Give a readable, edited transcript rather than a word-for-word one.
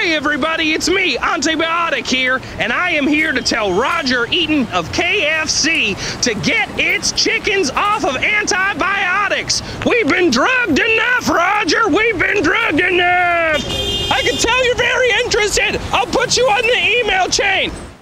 Hey everybody, it's me, Antibiotic here, and I am here to tell Roger Eaton of KFC to get its chickens off of antibiotics. We've been drugged enough, Roger, we've been drugged enough. I can tell you're very interested. I'll put you on the email chain.